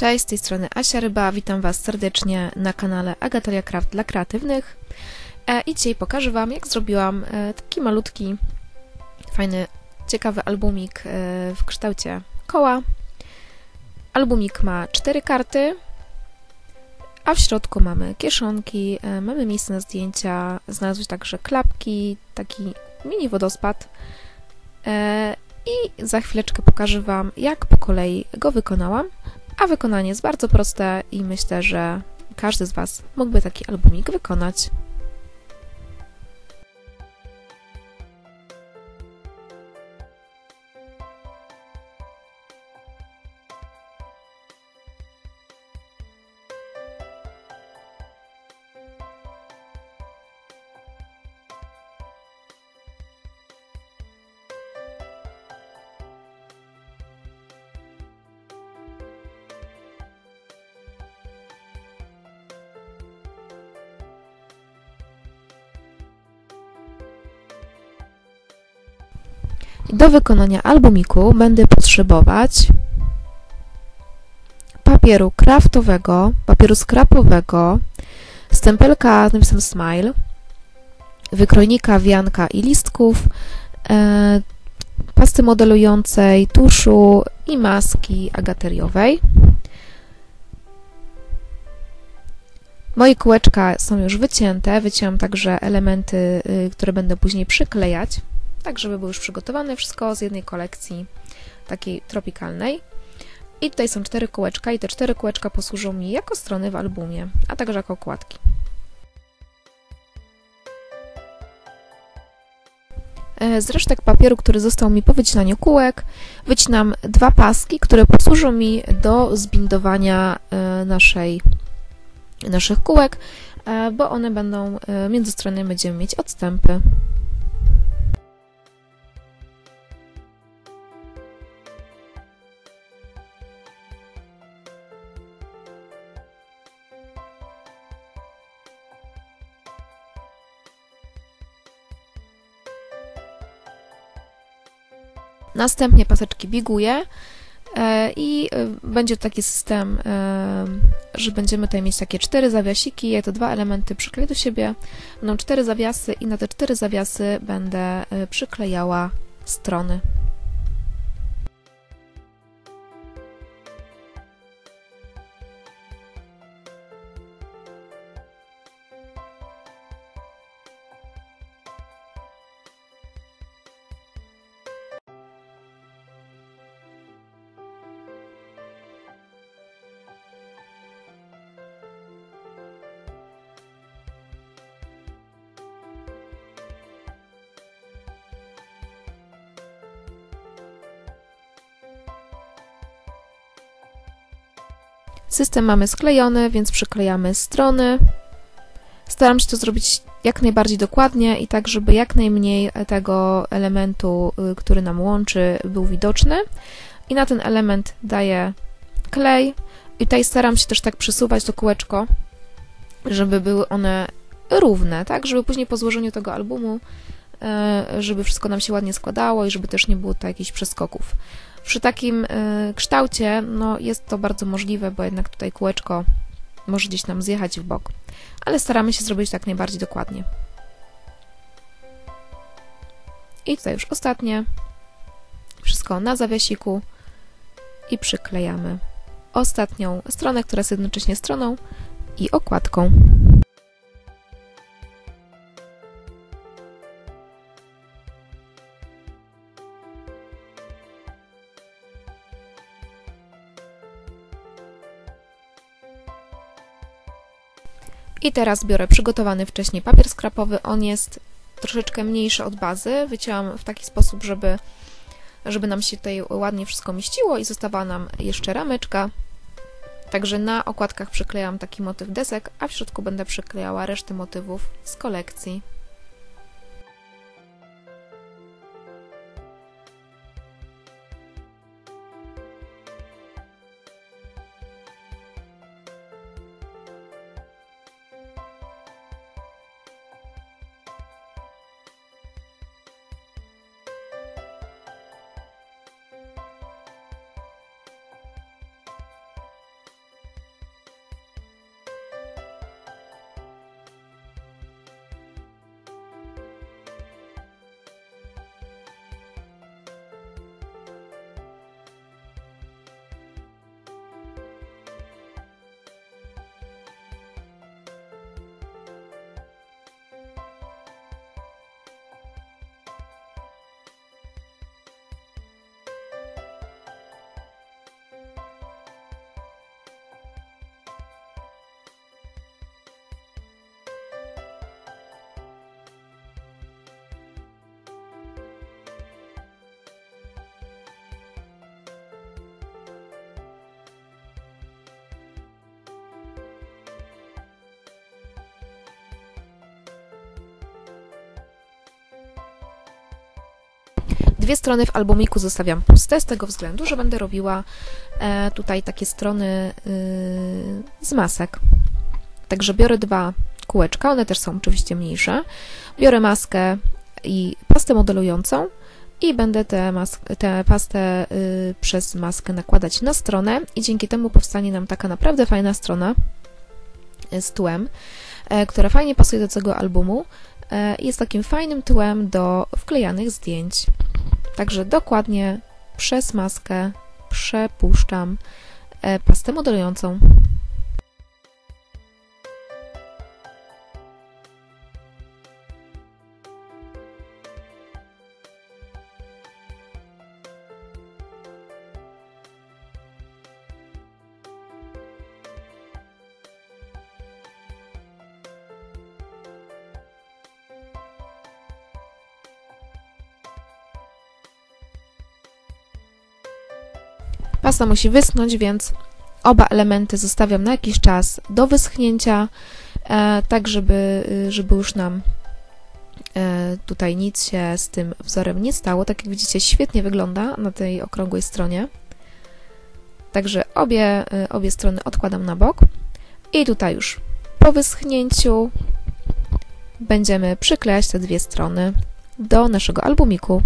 Cześć, z tej strony Asia Ryba, witam Was serdecznie na kanale Agatalia Craft dla kreatywnych i dzisiaj pokażę Wam, jak zrobiłam taki malutki, fajny, ciekawy albumik w kształcie koła. Albumik ma 4 karty, a w środku mamy kieszonki, mamy miejsce na zdjęcia, znalazły się także klapki, taki mini wodospad i za chwileczkę pokażę Wam, jak po kolei go wykonałam. A wykonanie jest bardzo proste i myślę, że każdy z Was mógłby taki albumik wykonać. Do wykonania albumiku będę potrzebować papieru kraftowego, papieru skrapowego, stempelka z napisem Smile, wykrojnika, wianka i listków, pasty modelującej, tuszu i maski agateriowej. Moje kółeczka są już wycięte, wycięłam także elementy, które będę później przyklejać, tak żeby było już przygotowane wszystko z jednej kolekcji takiej tropikalnej. I tutaj są 4 kółeczka i te 4 kółeczka posłużą mi jako strony w albumie, a także jako okładki. Z resztek papieru, który został mi po wycinaniu kółek, wycinam 2 paski, które posłużą mi do zbindowania naszych kółek, bo one będą, między stronami będziemy mieć odstępy. Następnie paseczki biguję i będzie to taki system, że będziemy tutaj mieć takie 4 zawiasiki, ja te 2 elementy przykleję do siebie, będą 4 zawiasy i na te 4 zawiasy będę przyklejała strony. System mamy sklejony, więc przyklejamy strony. Staram się to zrobić jak najbardziej dokładnie i tak, żeby jak najmniej tego elementu, który nam łączy, był widoczny. I na ten element daję klej. I tutaj staram się też tak przesuwać to kółeczko, żeby były one równe, tak, żeby później po złożeniu tego albumu, żeby wszystko nam się ładnie składało i żeby też nie było tutaj jakichś przeskoków. Przy takim kształcie no, jest to bardzo możliwe, bo jednak tutaj kółeczko może gdzieś nam zjechać w bok, ale staramy się zrobić tak najbardziej dokładnie. I tutaj już ostatnie, wszystko na zawiasiku i przyklejamy ostatnią stronę, która jest jednocześnie stroną i okładką. I teraz biorę przygotowany wcześniej papier skrapowy, on jest troszeczkę mniejszy od bazy, wycięłam w taki sposób, żeby nam się tutaj ładnie wszystko mieściło i zostawała nam jeszcze rameczka. Także na okładkach przyklejam taki motyw desek, a w środku będę przyklejała resztę motywów z kolekcji. Dwie strony w albumiku zostawiam puste z tego względu, że będę robiła tutaj takie strony z masek. Także biorę dwa kółeczka, one też są oczywiście mniejsze. Biorę maskę i pastę modelującą i będę tę pastę przez maskę nakładać na stronę i dzięki temu powstanie nam taka naprawdę fajna strona z tłem, która fajnie pasuje do tego albumu i jest takim fajnym tłem do wklejanych zdjęć. Także dokładnie przez maskę przepuszczam pastę modelującą. Pasta musi wyschnąć, więc oba elementy zostawiam na jakiś czas do wyschnięcia, tak żeby już nam tutaj nic się z tym wzorem nie stało. Tak jak widzicie, świetnie wygląda na tej okrągłej stronie. Także obie strony odkładam na bok i tutaj już po wyschnięciu będziemy przyklejać te dwie strony do naszego albumiku.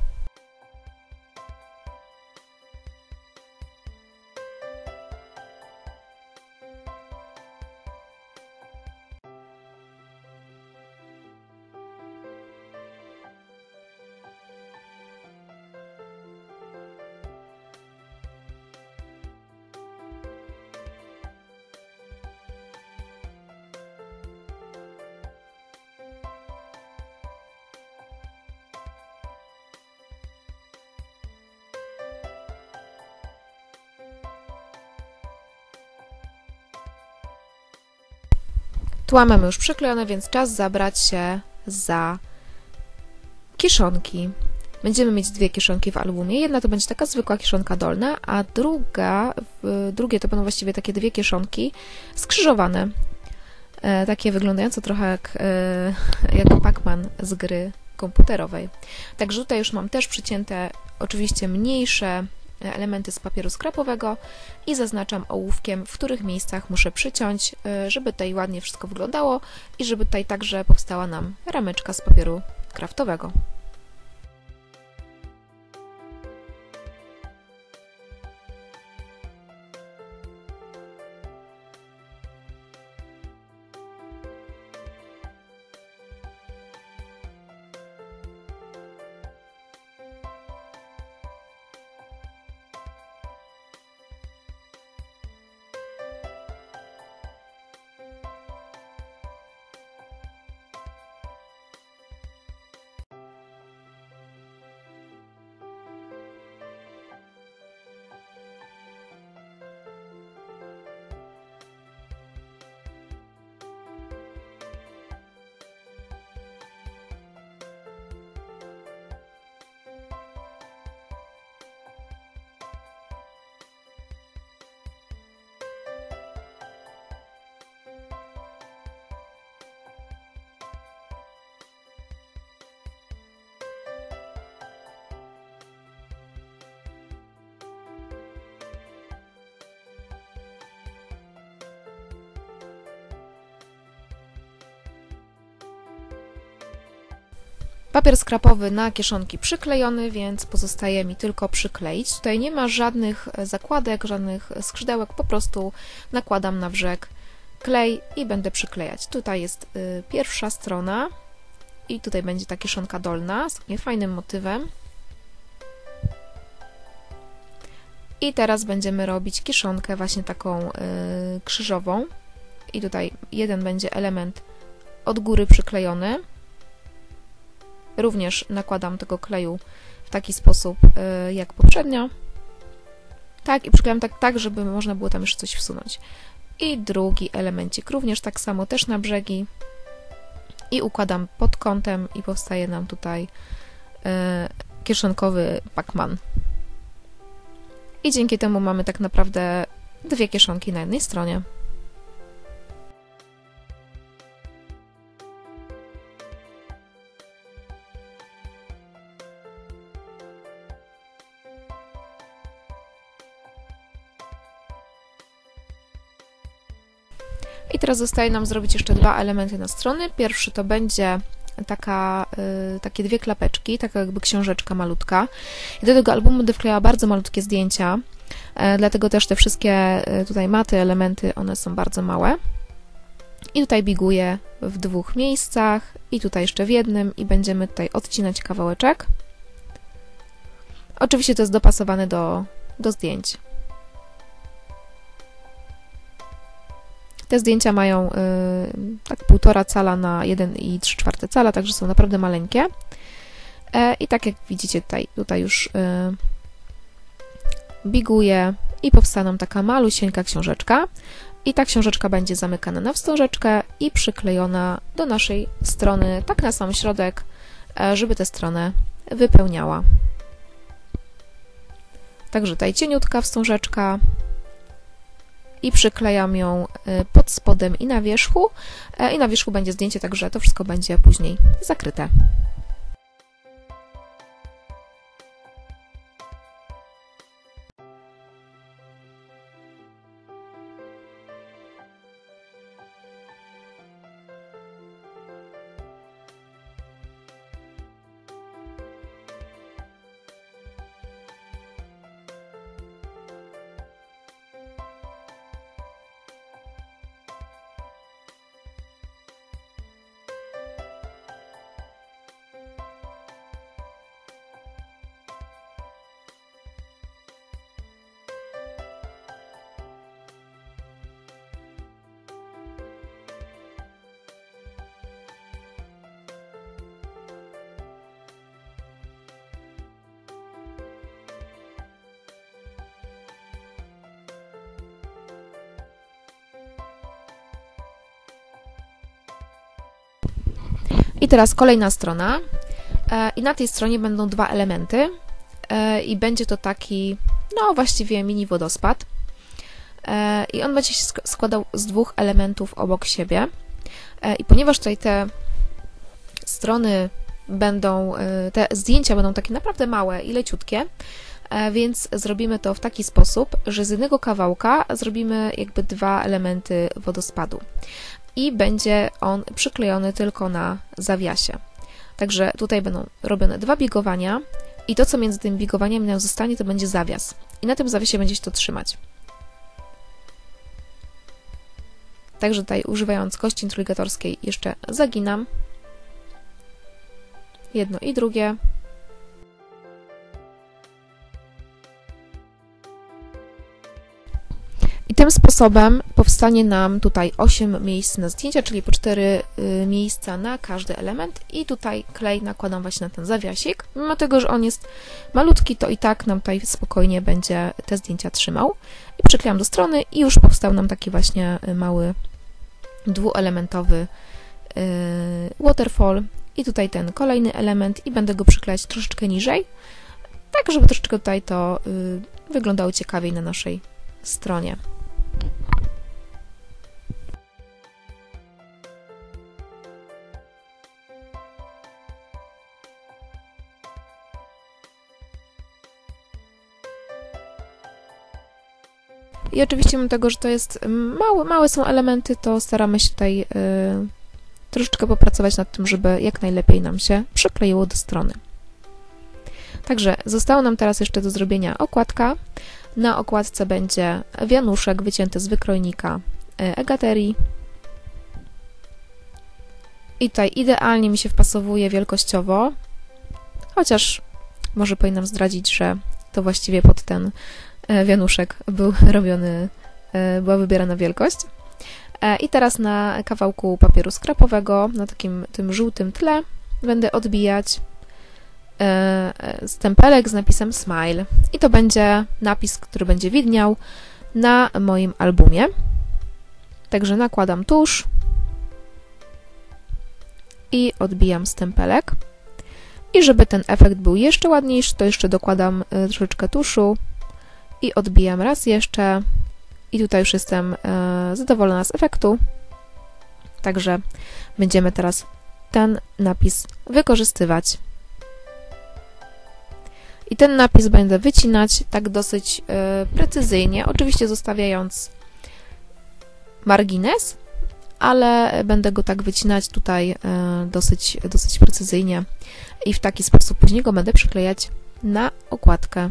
Tła mamy już przyklejone, więc czas zabrać się za kieszonki. Będziemy mieć dwie kieszonki w albumie. Jedna to będzie taka zwykła kieszonka dolna, a drugie to będą właściwie takie dwie kieszonki skrzyżowane. Takie wyglądające trochę jak Pac-Man z gry komputerowej. Także tutaj już mam też przycięte oczywiście mniejsze elementy z papieru skrapowego i zaznaczam ołówkiem, w których miejscach muszę przyciąć, żeby tutaj ładnie wszystko wyglądało i żeby tutaj także powstała nam rameczka z papieru kraftowego. Papier skrapowy na kieszonki przyklejony, więc pozostaje mi tylko przykleić. Tutaj nie ma żadnych zakładek, żadnych skrzydełek, po prostu nakładam na brzeg klej i będę przyklejać. Tutaj jest pierwsza strona i tutaj będzie ta kieszonka dolna z takim fajnym motywem. I teraz będziemy robić kieszonkę właśnie taką krzyżową i tutaj jeden będzie element od góry przyklejony. Również nakładam tego kleju w taki sposób jak poprzednio. Tak, i przyklejam tak, żeby można było tam jeszcze coś wsunąć. I drugi elemencik również tak samo, też na brzegi. I układam pod kątem i powstaje nam tutaj kieszonkowy Pac-Man. I dzięki temu mamy tak naprawdę dwie kieszonki na jednej stronie. I teraz zostaje nam zrobić jeszcze dwa elementy na strony. Pierwszy to będzie takie dwie klapeczki, taka jakby książeczka malutka. I do tego albumu będę wklejała bardzo malutkie zdjęcia, dlatego też te wszystkie tutaj maty, elementy, one są bardzo małe. I tutaj biguję w dwóch miejscach i tutaj jeszcze w jednym i będziemy tutaj odcinać kawałeczek. Oczywiście to jest dopasowane do zdjęć. Te zdjęcia mają tak 1,5 cala na 1,3 cala, także są naprawdę maleńkie. I tak jak widzicie tutaj już biguję i powstała nam taka malusieńka książeczka. I ta książeczka będzie zamykana na wstążeczkę i przyklejona do naszej strony, tak na sam środek, żeby tę stronę wypełniała. Także tutaj cieniutka wstążeczka i przyklejam ją pod spodem i na wierzchu. I na wierzchu będzie zdjęcie, także to wszystko będzie później zakryte. I teraz kolejna strona i na tej stronie będą dwa elementy i będzie to taki, no właściwie mini wodospad i on będzie się składał z dwóch elementów obok siebie i ponieważ tutaj te strony będą, te zdjęcia będą takie naprawdę małe i leciutkie, więc zrobimy to w taki sposób, że z jednego kawałka zrobimy jakby dwa elementy wodospadu. I będzie on przyklejony tylko na zawiasie. Także tutaj będą robione dwa bigowania i to, co między tymi bigowaniami nam zostanie, to będzie zawias. I na tym zawiasie będzie się to trzymać. Także tutaj używając kości intrygatorskiej jeszcze zaginam jedno i drugie. I tym sposobem powstanie nam tutaj 8 miejsc na zdjęcia, czyli po 4 miejsca na każdy element i tutaj klej nakładam właśnie na ten zawiasik. Mimo tego, że on jest malutki, to i tak nam tutaj spokojnie będzie te zdjęcia trzymał. I przyklejam do strony i już powstał nam taki właśnie mały dwuelementowy waterfall. I tutaj ten kolejny element i będę go przyklejać troszeczkę niżej, tak żeby troszeczkę tutaj to wyglądało ciekawiej na naszej stronie. I oczywiście mimo tego, że to jest małe są elementy, to staramy się tutaj troszeczkę popracować nad tym, żeby jak najlepiej nam się przykleiło do strony. Także zostało nam teraz jeszcze do zrobienia okładka. Na okładce będzie wianuszek wycięty z wykrojnika Egaterii. I tutaj idealnie mi się wpasowuje wielkościowo, chociaż może powinnam zdradzić, że to właściwie pod ten wianuszek była wybierana wielkość. I teraz na kawałku papieru skrapowego, na takim tym żółtym tle, będę odbijać stempelek z napisem Smile. I to będzie napis, który będzie widniał na moim albumie. Także nakładam tusz i odbijam stempelek. I żeby ten efekt był jeszcze ładniejszy, to jeszcze dokładam troszeczkę tuszu i odbijam raz jeszcze. I tutaj już jestem zadowolona z efektu. Także będziemy teraz ten napis wykorzystywać. I ten napis będę wycinać tak dosyć precyzyjnie, oczywiście zostawiając margines, ale będę go tak wycinać tutaj dosyć precyzyjnie i w taki sposób później go będę przyklejać na okładkę.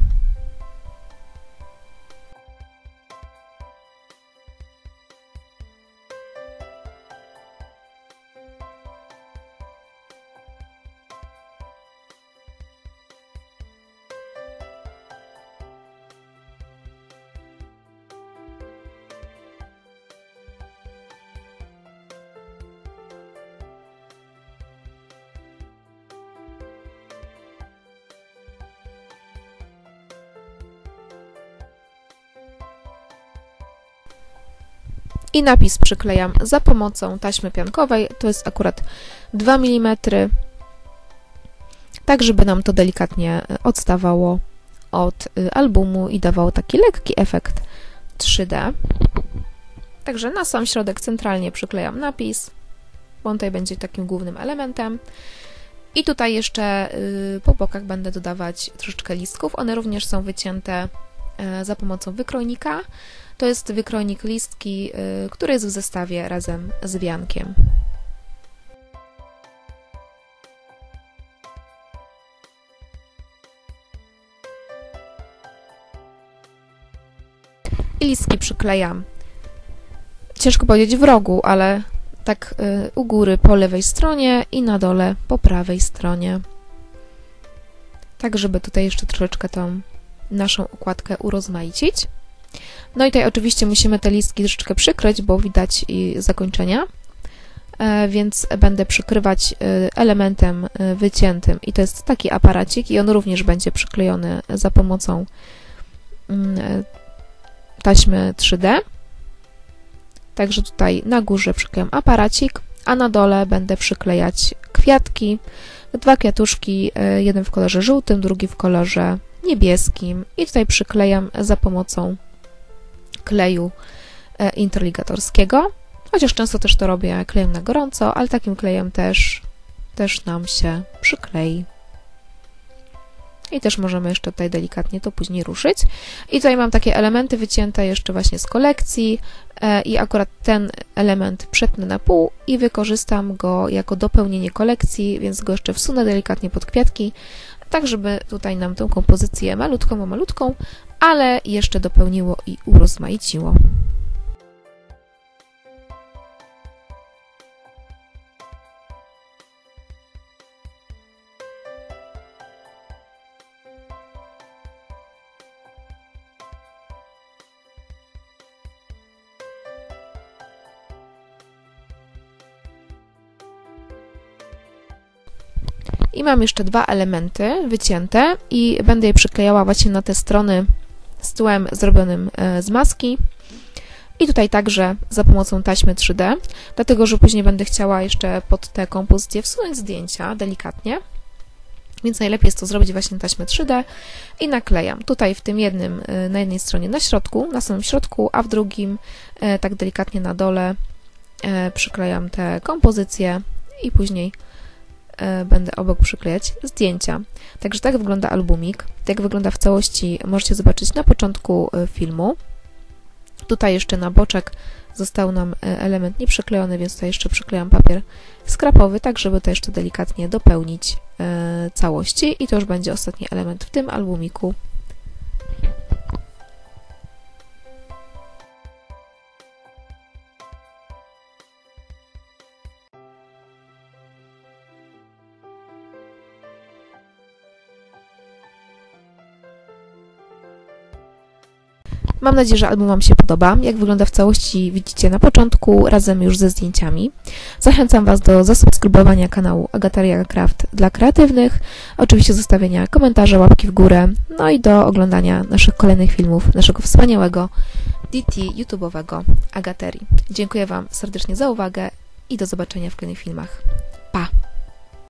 I napis przyklejam za pomocą taśmy piankowej, to jest akurat 2 mm, tak żeby nam to delikatnie odstawało od albumu i dawało taki lekki efekt 3D. Także na sam środek centralnie przyklejam napis, bo on tutaj będzie takim głównym elementem. I tutaj jeszcze po bokach będę dodawać troszeczkę listków, one również są wycięte za pomocą wykrojnika. To jest wykrojnik listki, który jest w zestawie razem z wiankiem. I listki przyklejam, ciężko powiedzieć w rogu, ale tak u góry po lewej stronie i na dole po prawej stronie. Tak, żeby tutaj jeszcze troszeczkę tą naszą okładkę urozmaicić. No i tutaj oczywiście musimy te listki troszeczkę przykryć, bo widać zakończenia, więc będę przykrywać elementem wyciętym i to jest taki aparacik i on również będzie przyklejony za pomocą taśmy 3D. Także tutaj na górze przyklejam aparacik, a na dole będę przyklejać kwiatki, 2 kwiatuszki, jeden w kolorze żółtym, drugi w kolorze niebieskim i tutaj przyklejam za pomocą kleju interligatorskiego, chociaż często też to robię klejem na gorąco, ale takim klejem też nam się przyklei. I też możemy jeszcze tutaj delikatnie to później ruszyć. I tutaj mam takie elementy wycięte jeszcze właśnie z kolekcji i akurat ten element przetnę na pół i wykorzystam go jako dopełnienie kolekcji, więc go jeszcze wsunę delikatnie pod kwiatki, tak żeby tutaj nam tą kompozycję malutką, ale jeszcze dopełniło i urozmaiciło. I mam jeszcze 2 elementy wycięte i będę je przyklejała właśnie na te strony z tłem zrobionym z maski. I tutaj także za pomocą taśmy 3D, dlatego że później będę chciała jeszcze pod tę kompozycję wsunąć zdjęcia delikatnie. Więc najlepiej jest to zrobić właśnie na taśmę 3D i naklejam. Tutaj w tym jednym, na jednej stronie na środku, na samym środku, a w drugim tak delikatnie na dole przyklejam te kompozycje i później będę obok przyklejać zdjęcia. Także tak wygląda albumik. Jak wygląda w całości możecie zobaczyć na początku filmu. Tutaj jeszcze na boczek został nam element nieprzyklejony, więc tutaj jeszcze przyklejam papier skrapowy, tak żeby to jeszcze delikatnie dopełnić całości. I to już będzie ostatni element w tym albumiku. Mam nadzieję, że album Wam się podoba. Jak wygląda w całości widzicie na początku, razem już ze zdjęciami. Zachęcam Was do zasubskrybowania kanału Agateria Craft dla kreatywnych, oczywiście zostawienia komentarza, łapki w górę, no i do oglądania naszych kolejnych filmów, naszego wspaniałego DT YouTube'owego Agaterii. Dziękuję Wam serdecznie za uwagę i do zobaczenia w kolejnych filmach. Pa!